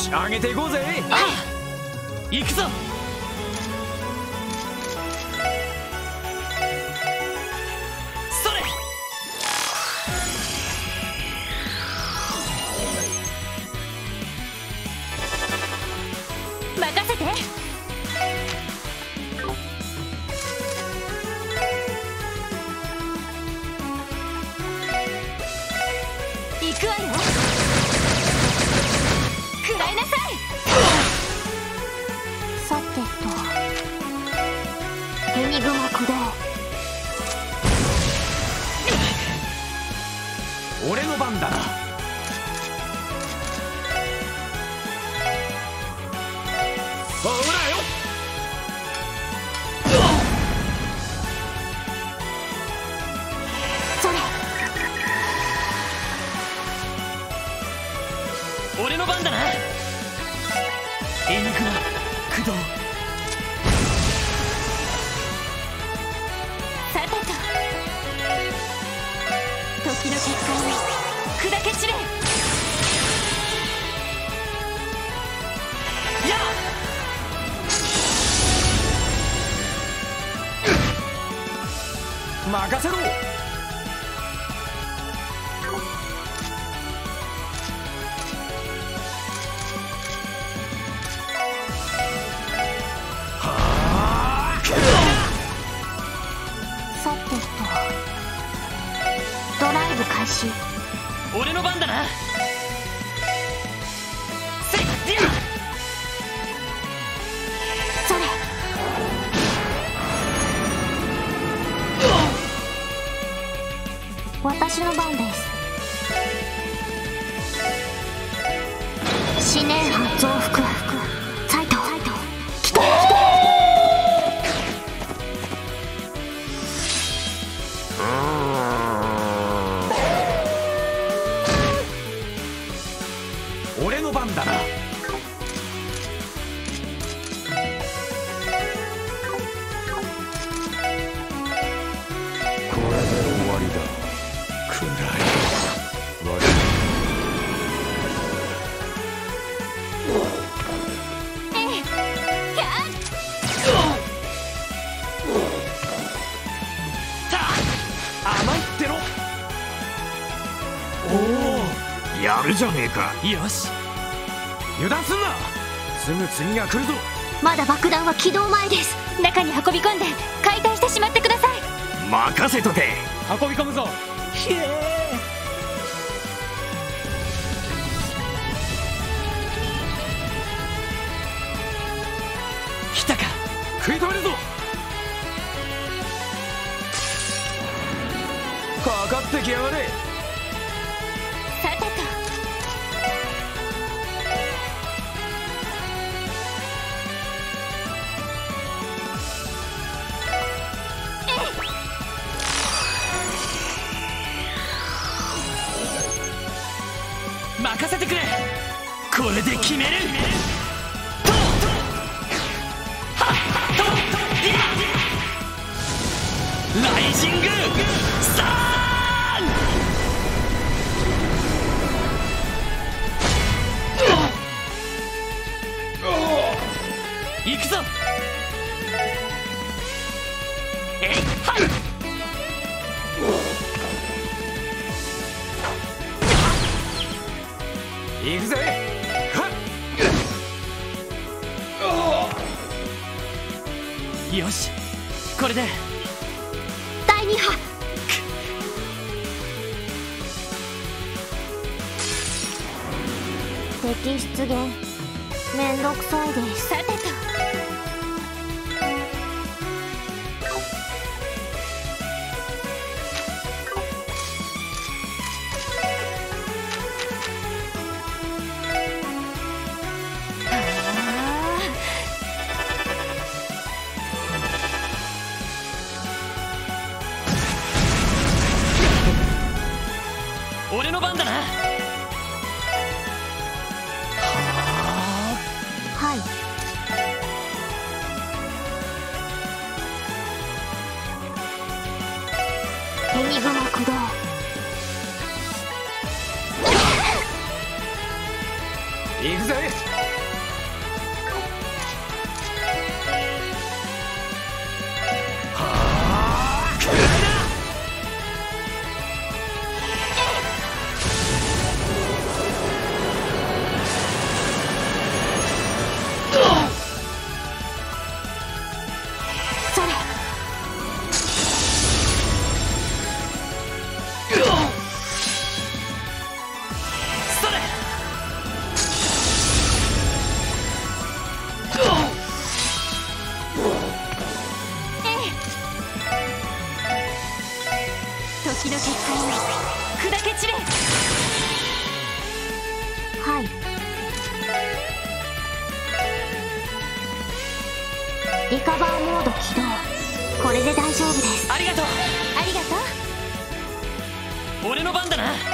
し上げていこうぜ。 行くぞ。それ。任せて。行くわよ。食らいなさい。 さてと、エニグマ駆動。 俺の番だな。ほらよ。 それ。 俺の番だな。エニグマ駆動。さてと、時の結果を砕け散れ。やっ。 任せろ。 さてと、ドライブ開始。 俺の番だな。せっディア。 それ。私の番です。思念波増幅。サイト。来た。 俺の番だな。これで終わりだ。暗い。甘いってろ。おお、やるじゃねえか。 よし。 油断すんな。すぐ次が来るぞ。 まだ爆弾は起動前です。中に運び込んで解体してしまってください。 任せとけ。 運び込むぞ。ひえー。来たか。 食い止めるぞ。かかってきやがれ。 さてと、 任せてくれ。これで決める。ライジングサン。行くぞ。えいはい。 行くぜ。 よし、これで。 第2波。敵出現。めんどくさいです。 さてと、俺の番だな。 はい。エニグマ駆動。 行くぜ。 時の結果を砕け散れ。はい。リカバーモード起動。これで大丈夫です。 ありがとう。 ありがとう。 俺の番だな。は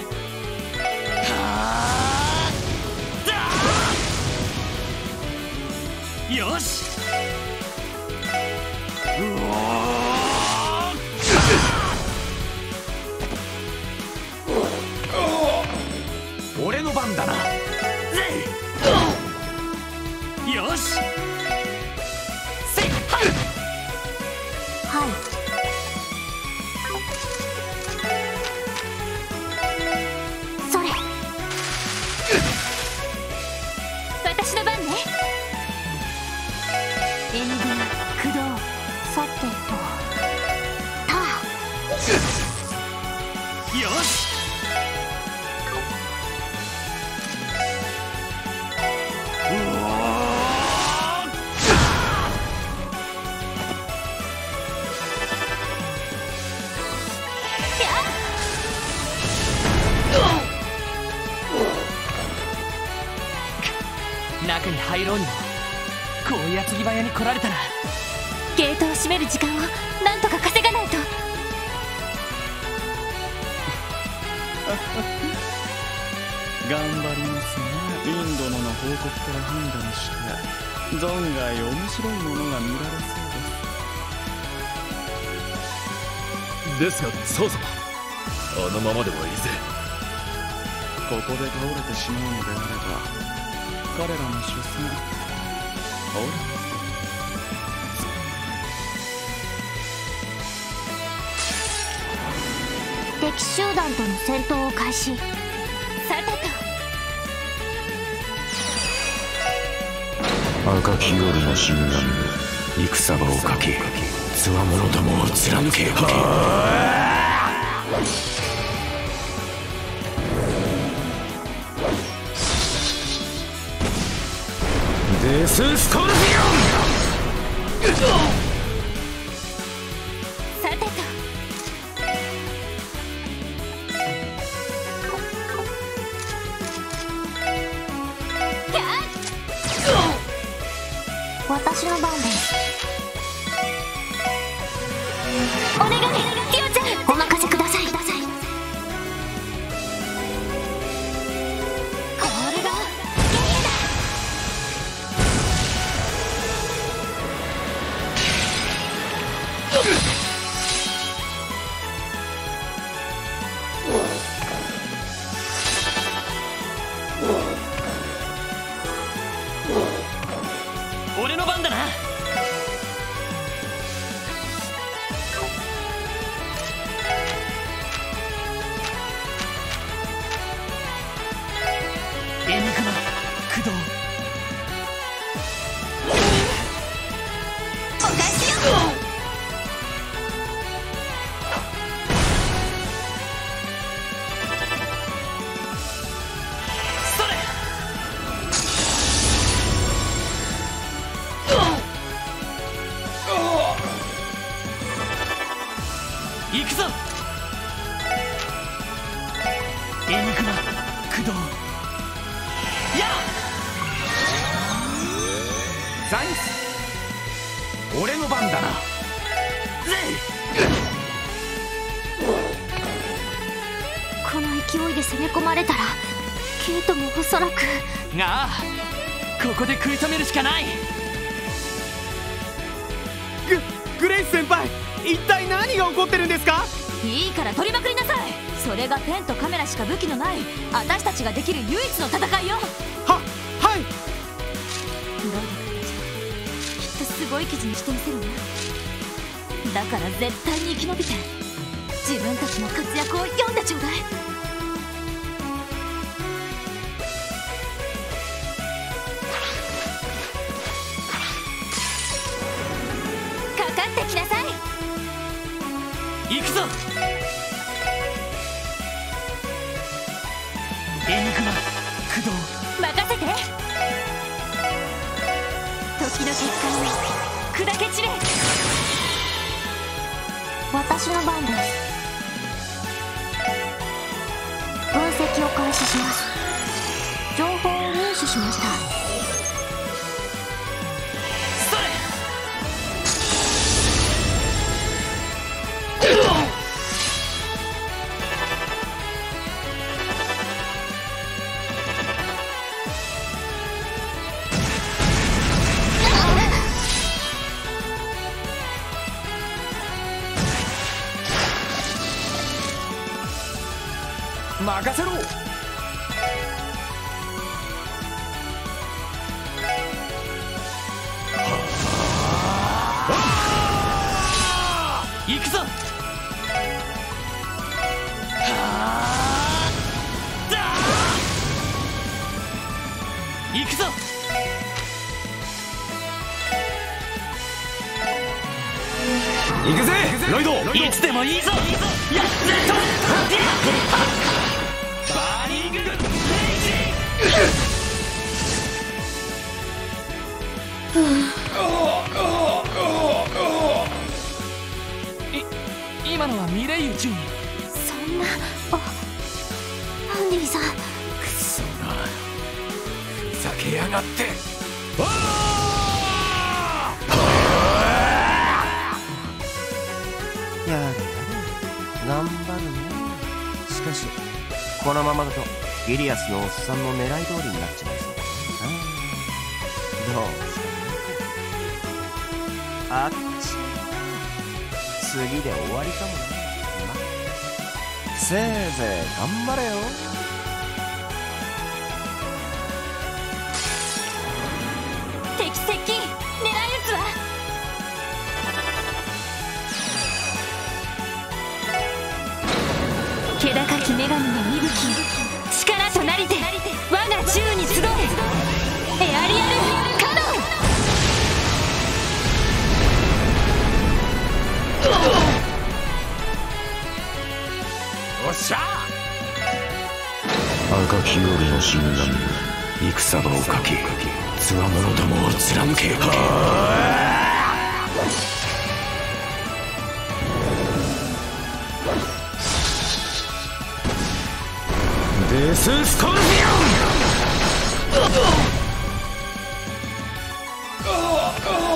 あよし。 俺の番だな。 よし。せいはい。 はい。それ。私の番ね。援軍駆動。さてとたよし。中に入ろうにもこう矢継ぎ早に来られたら。 ゲートを閉める時間をなんとか稼がないと。 頑張りますが、インドの報告から判断して存外面白いものが見られそうですがそうそう、あのままではいずれここで倒れてしまうのであれば、彼らの所詮ほら敵集団との戦闘を開始。さてと赤き夜の深淵に戦場をかけ、つわものどもを貫け。デススコルピオン。 さてと私の番です。お願い、ティオちゃん、お任せください。これが俺の番だな。エニグマ駆動。 お返しよ。 それ。行くぞ。エニグマ駆動。やっザイス、俺の番だな。 この勢いで攻め込まれたらケイトもおそらく。 ああ、ここで食い止めるしかない。 グレイス先輩、一体何が起こってるんですか？ いいから取りまくりなさい。それがペンとカメラしか武器のない私たちができる唯一の戦いよ。 はい。 どうやってきっとすごい記事にしてみせるわ。だから絶対に生き延びて自分たちの活躍を読んでちょうだい。かかってきなさい。 行くぞ。エニグマ駆動。 任せて。時の結果を砕け散れ。私の番です。 任せろ。行くぞ。行くぞ。 行くぜロイド。 いつでもいいぞ。やっぜとバーニングレイジ。今のはミレイユジュニ。 そんな。アンディさん。 くそな、ふざけやがって。 やれやれ頑張るね。しかしこのままだとギリアスのおっさんの狙い通りになっちまいそうだな。どうしたもんか。あっち次で終わりかもな。せいぜい頑張れよ。 敵接近。狙い撃つわ。気高き女神の息吹、力となりて我が宙に集え。エアリアルカノン。 おっしゃ。赤き夜の神々、戦場をかけつわものどもを貫け。デススコルピオン。